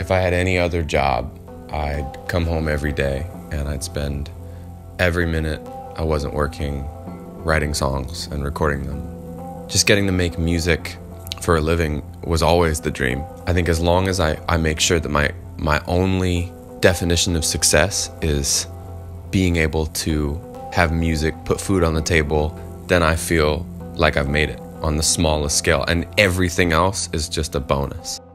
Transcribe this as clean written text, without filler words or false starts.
If I had any other job, I'd come home every day and I'd spend every minute I wasn't working writing songs and recording them. Just getting to make music for a living was always the dream. I think as long as I make sure that my only definition of success is being able to have music, put food on the table, then I feel like I've made it on the smallest scale, and everything else is just a bonus.